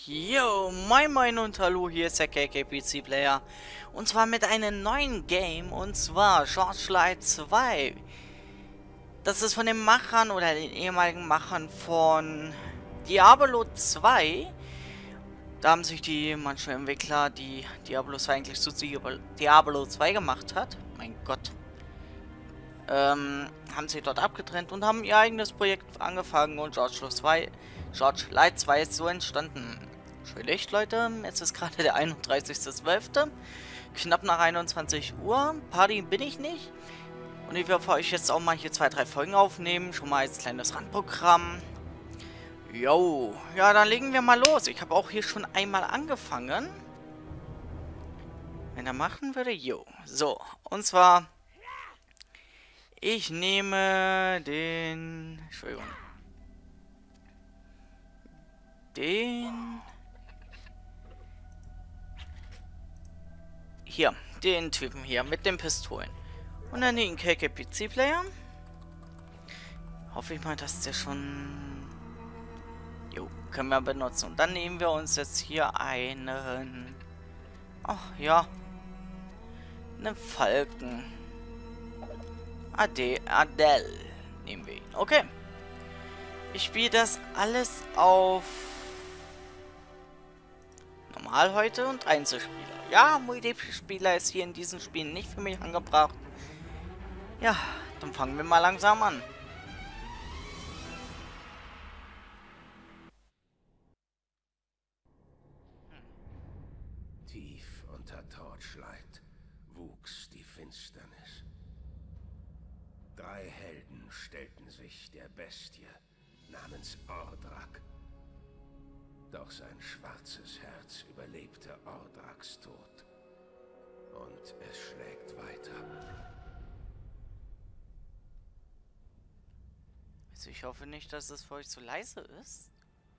Yo, moin moin und hallo, hier ist der KKPC Player. Und zwar mit einem neuen Game, und zwar Torchlight 2. Das ist von den Machern oder den ehemaligen Machern von Diablo 2. Da haben sich die manchen Entwickler, die Diablo 2 eigentlich zu Diablo 2 gemacht hat, mein Gott, haben sich dort abgetrennt und haben ihr eigenes Projekt angefangen, und Torchlight 2 ist so entstanden. Schön Licht, Leute. Jetzt ist gerade der 31.12. Knapp nach 21 Uhr. Party bin ich nicht. Und ich werde für euch jetzt auch mal hier 2-3 Folgen aufnehmen. Schon mal als kleines Randprogramm. Jo. Ja, dann legen wir mal los. Ich habe auch hier schon einmal angefangen. Wenn er machen würde, jo. So. Und zwar, ich nehme den... Entschuldigung. Hier, den Typen hier mit den Pistolen. Und dann den KKPC-Player. Hoffe ich mal, dass der schon... Jo, können wir benutzen. Und dann nehmen wir uns jetzt hier einen... Ach ja. Einen Falken. Adele. Nehmen wir ihn. Okay. Ich spiele das alles auf... Normal heute und Einzelspieler. Ja, Multispieler ist hier in diesen Spielen nicht für mich angebracht. Ja, dann fangen wir mal langsam an. Tief unter Torchlight wuchs die Finsternis. 3 Helden stellten sich der Bestie namens Ordrak. Doch sein schwarzes Herz überlebte Ordraks Tod. Und es schlägt weiter. Also ich hoffe nicht, dass es für euch zu leise ist.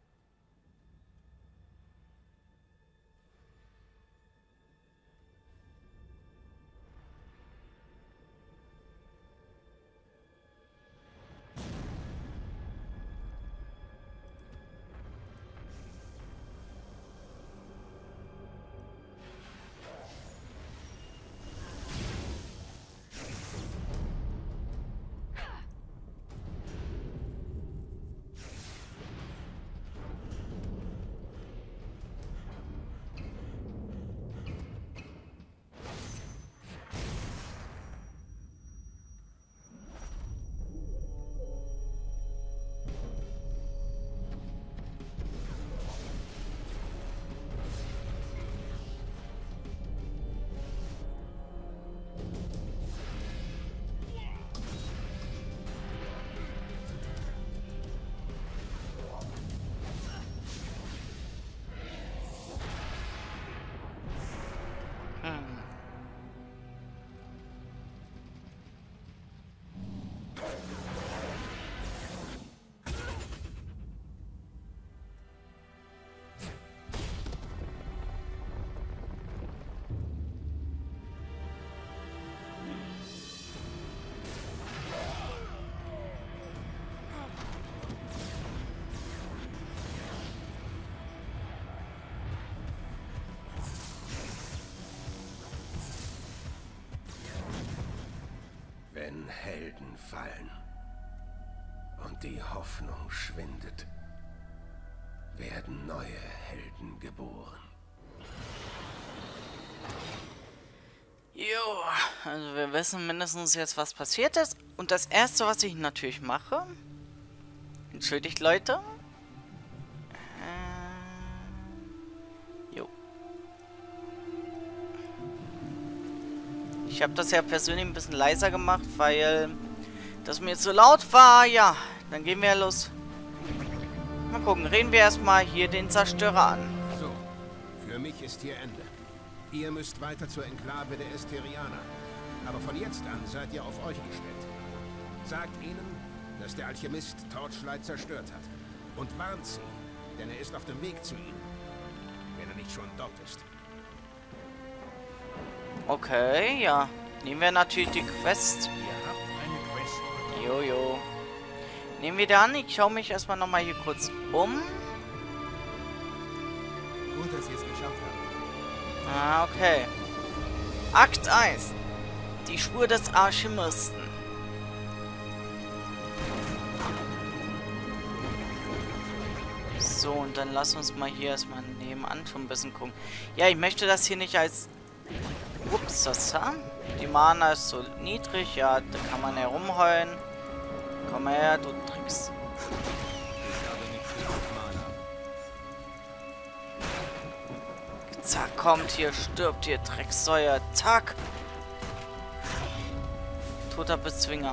Wenn Helden fallen und die Hoffnung schwindet, werden neue Helden geboren. Jo, also wir wissen mindestens jetzt, was passiert ist. Und das Erste, was ich natürlich mache... Entschuldigt, Leute. Jo. Ich habe das ja persönlich ein bisschen leiser gemacht, weil das mir zu laut war. Ja, dann gehen wir los. Mal gucken, reden wir erstmal hier den Zerstörer an. So, für mich ist hier Ende. Ihr müsst weiter zur Enklave der Esterianer. Aber von jetzt an seid ihr auf euch gestellt. Sagt ihnen, dass der Alchemist Torchlight zerstört hat. Und warnt sie, denn er ist auf dem Weg zu ihnen. Wenn er nicht schon dort ist. Okay, ja. Nehmen wir natürlich die Quest. Ihr habt eine Quest. Jojo. Nehmen wir dann. Ich schaue mich erstmal nochmal hier kurz um. Gut, dass Sie es geschafft haben. Ah, okay. Akt 1. Die Spur des Alchemisten. So, und dann lass uns mal hier erstmal nebenan schon ein bisschen gucken. Ja, ich möchte das hier nicht als... Ups, das da. Die Mana ist so niedrig. Ja, da kann man herumheulen. Komm mal her, du Tricks. Zack, kommt hier, stirbt hier, Drecksäuer. Zack. Toter Bezwinger.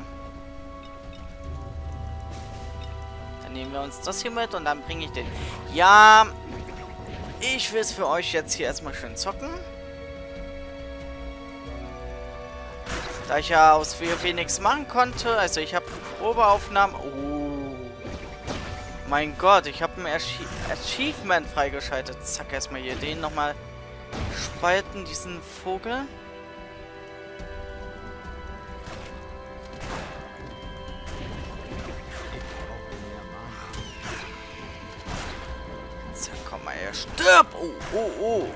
Dann nehmen wir uns das hier mit und dann bringe ich den. Ja, ich will es für euch jetzt hier erstmal schön zocken. Da ich ja aus WoW nichts machen konnte. Also ich habe Probeaufnahmen. Oh. Mein Gott, ich habe ein Achievement freigeschaltet. Zack, erstmal hier den nochmal spalten, diesen Vogel. Zack, komm mal her. Stirb! Oh, oh, oh.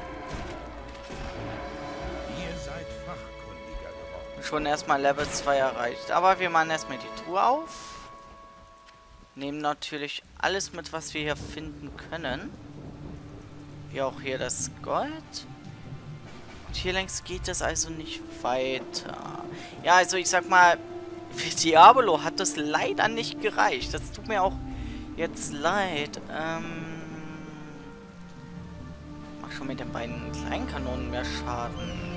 Schon erstmal Level 2 erreicht. Aber wir machen erstmal die Truhe auf. Nehmen natürlich alles mit, was wir hier finden können. Wie auch hier das Gold. Und hier längs geht es also nicht weiter. Ja, also ich sag mal, für Diablo hat das leider nicht gereicht. Das tut mir auch jetzt leid. Mach schon mit den beiden kleinen Kanonen mehr Schaden.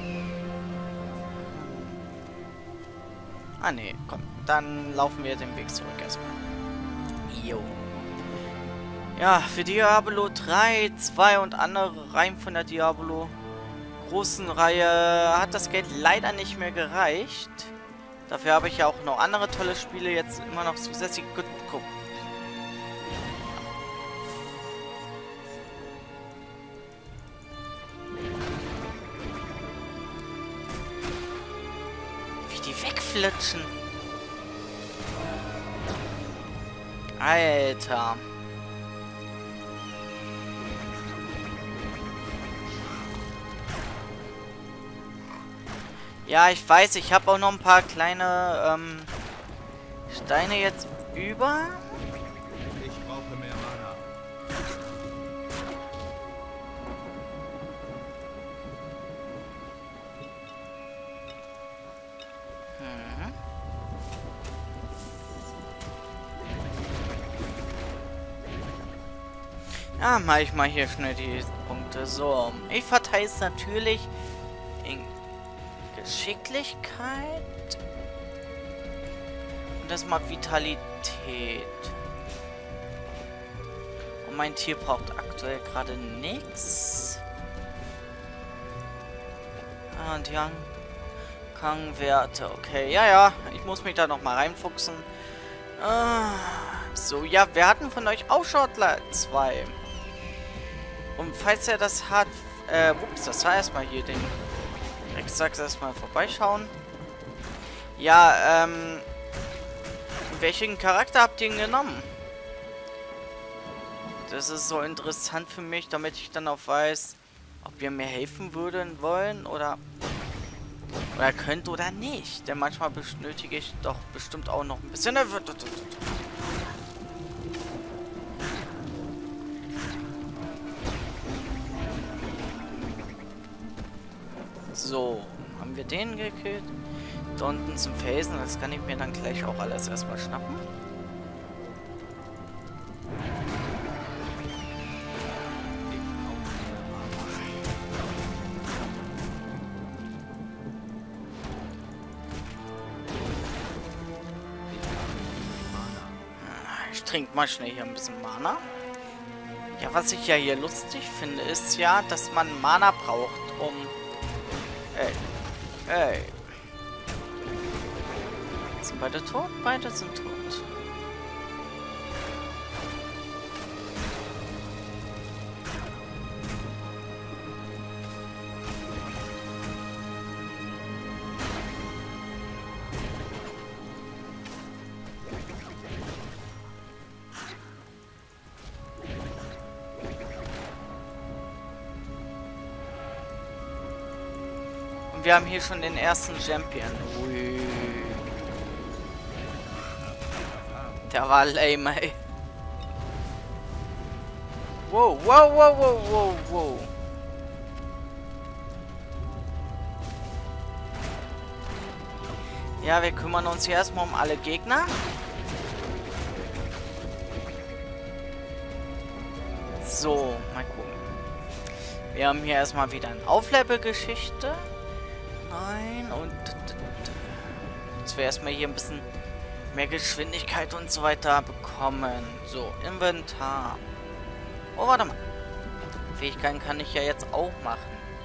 Ah, nee, komm. Dann laufen wir den Weg zurück erstmal. Jo. Ja, für Diablo 3, 2 und andere Reihen von der Diablo großen Reihe hat das Geld leider nicht mehr gereicht. Dafür habe ich ja auch noch andere tolle Spiele jetzt immer noch zusätzlich geguckt. Wegflitschen. Alter. Ja, ich weiß, ich habe auch noch ein paar kleine Steine jetzt über. Ich brauche mehr Mana. Ja, mach ich mal hier schnell die Punkte. So, ich verteile es natürlich in Geschicklichkeit und das mal Vitalität. Und mein Tier braucht aktuell gerade nichts. Ah, und die Kang-Werte. Okay, ja, ich muss mich da noch mal reinfuchsen. So, ja, wir hatten von euch auch Shortlight 2. Und falls er das hat, ups, das war erstmal hier den Drecksack erstmal vorbeischauen. Ja, welchen Charakter habt ihr denn genommen? Das ist so interessant für mich, damit ich dann auch weiß, ob ihr mir helfen würden wollen oder könnt oder nicht. Denn manchmal benötige ich doch bestimmt auch noch ein bisschen. So, haben wir den gekillt. Da unten zum Felsen, das kann ich mir dann gleich auch alles erstmal schnappen. Ich trinke mal schnell hier ein bisschen Mana. Ja, was ich ja hier lustig finde, ist ja, dass man Mana braucht, um... Ey. Sind beide tot? Beide sind tot. Und wir haben hier schon den ersten Champion. Ui. Der war lame, ey. Wow, wow, wow, wow, wow, wow. Ja, wir kümmern uns hier erstmal um alle Gegner. So, mal gucken. Wir haben hier erstmal wieder eine Auflevel-Geschichte. Nein, und dass wir erstmal hier ein bisschen mehr Geschwindigkeit und so weiter bekommen. So, Inventar. Oh, warte mal. Fähigkeiten kann ich ja jetzt auch machen.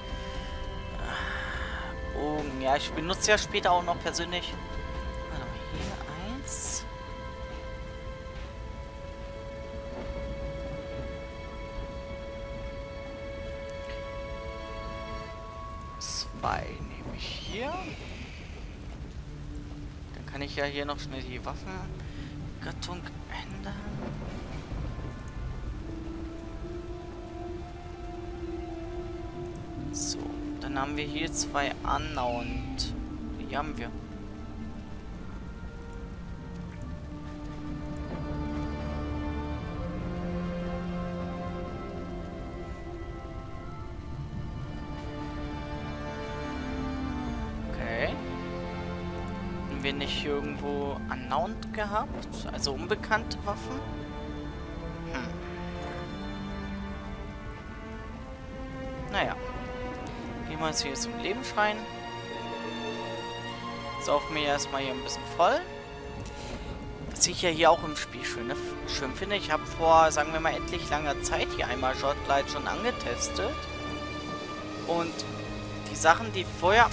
Bogen. Ja, ich benutze ja später auch noch persönlich. Warte mal, hier eins. Zwei nehme ich hier. Dann kann ich ja hier noch schnell die Waffengattung ändern. So, dann haben wir hier zwei Unknown. Die haben wir. Okay. Haben wir nicht irgendwo Unknown gehabt? Also unbekannte Waffen? Naja. Gehen wir jetzt hier zum Lebensschrein. Saufen wir erstmal hier ein bisschen voll. Was ich ja hier auch im Spiel schön finde. Ich habe vor, sagen wir mal, endlich langer Zeit hier einmal Shotlight schon angetestet. Und die Sachen, die vorher...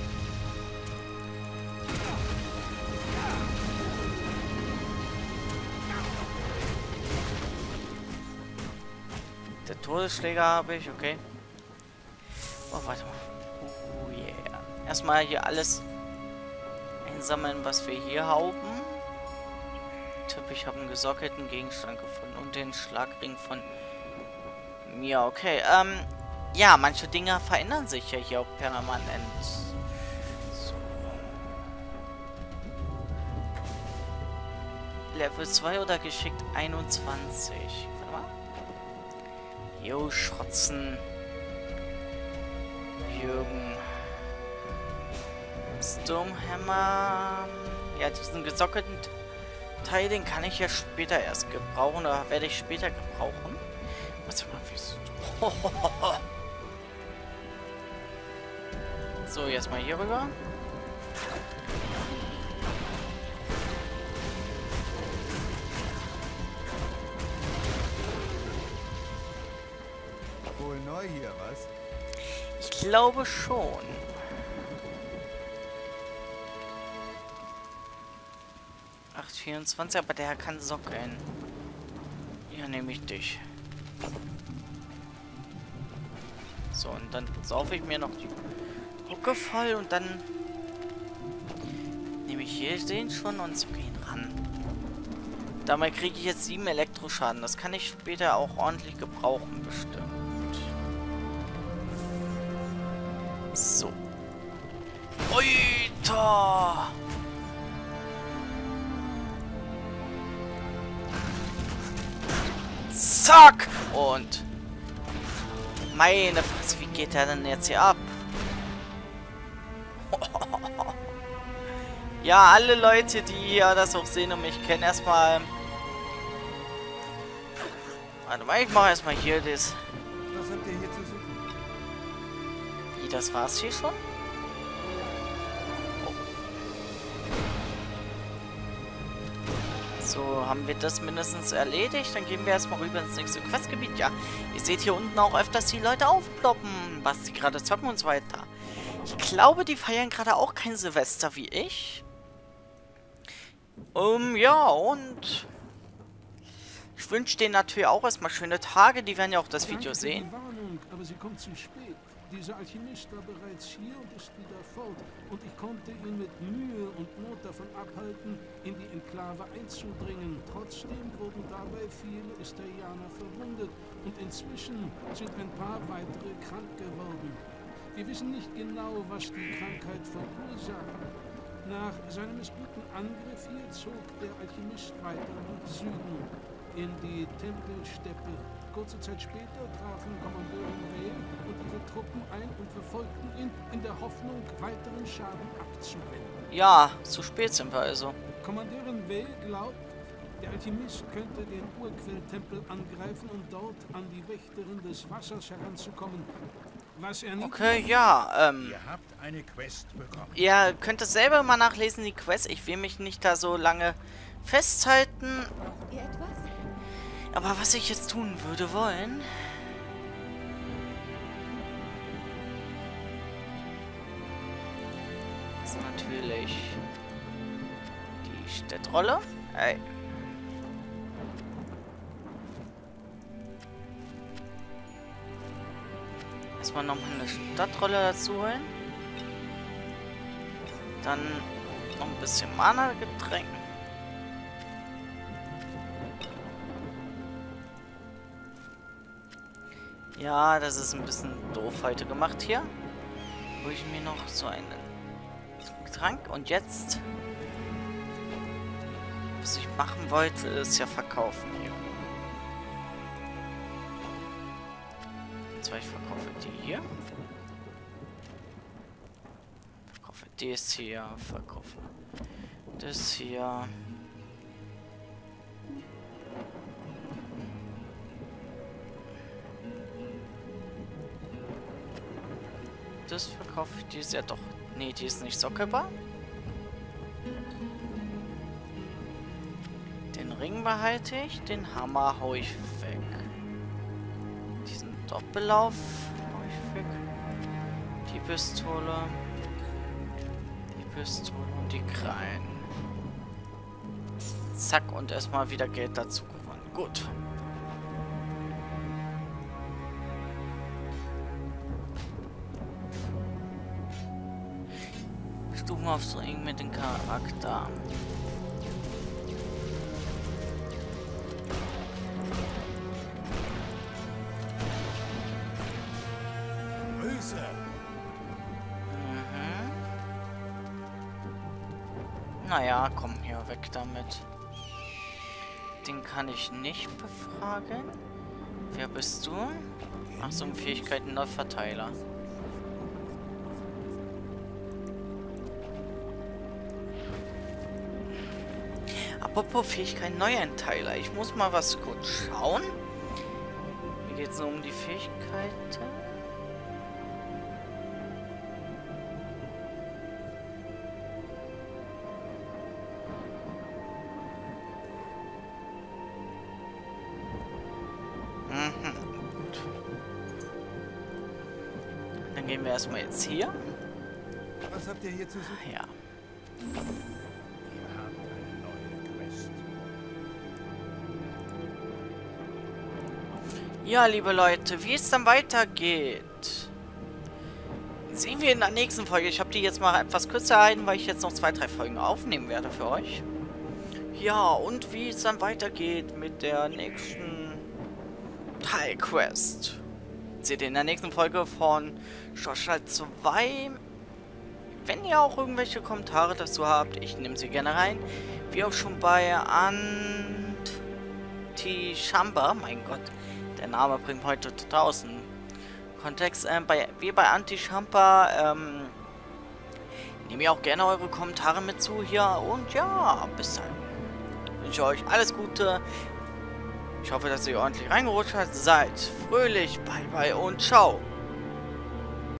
Der Todesschläger habe ich, okay. Oh, warte mal. Oh, yeah. Erstmal hier alles einsammeln, was wir hier haben. Tipp, ich habe einen gesockelten Gegenstand gefunden und den Schlagring von mir. Okay, ja, manche Dinge verändern sich ja hier auch permanent. So. Level 2 oder geschickt 21. Warte mal. Jo, Schrotzen. Jürgen. Stormhammer. Ja, diesen gesockelten Teil, den kann ich ja später erst gebrauchen. Oder werde ich später gebrauchen. Was mal, wie so, jetzt mal hier rüber. Wohl neu hier, was? Ich glaube schon. Ach, 24, aber der kann sockeln. Ja, nehme ich dich. So, und dann saufe ich mir noch die Hucke voll und dann nehme ich hier den schon und zucke ihn ran. Dabei kriege ich jetzt 7 Elektroschaden. Das kann ich später auch ordentlich gebrauchen, bestimmt. So. Oita! Zack! Und meine Fresse, wie geht der denn jetzt hier ab? Ja, alle Leute, die hier das auch sehen und mich kennen, erstmal... Warte mal, ich mache erstmal hier das... Was habt ihr hier zu suchen? Wie, das war's hier schon? Oh. So, haben wir das mindestens erledigt? Dann gehen wir erstmal rüber ins nächste Questgebiet. Ja, ihr seht hier unten auch öfters die Leute aufploppen, was die gerade zocken und so weiter. Ich glaube, die feiern gerade auch kein Silvester wie ich. Ja, und ich wünsche denen natürlich auch erstmal schöne Tage. Die werden ja auch das Video sehen. Warnung, aber sie kommt zu spät. Dieser Alchemist war bereits hier und ist wieder fort. Und ich konnte ihn mit Mühe und Not davon abhalten, in die Enklave einzudringen. Trotzdem wurden dabei viele Esterianer verwundet. Und inzwischen sind ein paar weitere krank geworden. Wir wissen nicht genau, was die Krankheit verursacht. Nach seinem missglückten Angriff hier zog der Alchemist weiter nach Süden, in die Tempelsteppe. Kurze Zeit später trafen Kommandeurin Vale und ihre Truppen ein und verfolgten ihn in der Hoffnung, weiteren Schaden abzuwenden. Ja, zu spät sind wir also. Kommandeurin Vale glaubt, der Alchemist könnte den Urquelltempel angreifen, um dort an die Wächterin des Wassers heranzukommen. Was er nicht... Okay, ja, Ihr habt eine Quest bekommen. ihr könnt es selber mal nachlesen, die Quest. Ich will mich nicht da so lange festhalten. Braucht ihr etwas? Aber was ich jetzt tun würde wollen... ist natürlich die Städtrolle. Ey. Erstmal nochmal eine Stadtrolle dazu holen. Dann noch ein bisschen Mana-Getränk. Ja, das ist ein bisschen doof heute gemacht hier. Wo ich mir noch so einen Trank und jetzt... Was ich machen wollte, ist ja verkaufen hier. Und zwar ich verkaufe die hier. Verkaufe das hier. Verkaufe das hier. Das verkaufe ich. Die ist ja doch... Nee, die ist nicht sockelbar. Den Ring behalte ich. Den Hammer hau ich weg. Diesen Doppellauf hau ich weg. Die Pistole. Die Pistole und die Krallen. Zack, und erstmal wieder Geld dazu gewonnen. Gut. Stufenaufsteigen mit dem Charakter. Grüße! Naja, komm hier weg damit. Den kann ich nicht befragen. Wer bist du? Ach so, Fähigkeiten der Verteiler. Apropos Fähigkeiten Neuenteiler. Ich muss mal was kurz schauen. Mir geht es nur um die Fähigkeiten. Gut. Dann gehen wir erstmal jetzt hier. Was habt ihr hier zu suchen? Ja. Ihr habt eine neue Quest. Ja, liebe Leute, wie es dann weitergeht, sehen wir in der nächsten Folge. Ich habe die jetzt mal etwas kürzer halten, weil ich jetzt noch 2, 3 Folgen aufnehmen werde für euch. Ja, und wie es dann weitergeht mit der nächsten Teilquest, seht ihr in der nächsten Folge von Torchlight 2. Wenn ihr auch irgendwelche Kommentare dazu habt, ich nehme sie gerne rein. Wie auch schon bei Anti-Chamber, mein Gott, der Name bringt heute draußen Kontext. Wie bei Anti-Chamber, nehme ich auch gerne eure Kommentare mit zu hier. Und ja, bis dann. Ich wünsche euch alles Gute. Ich hoffe, dass ihr ordentlich reingerutscht habt. Seid fröhlich. Bye, bye und ciao.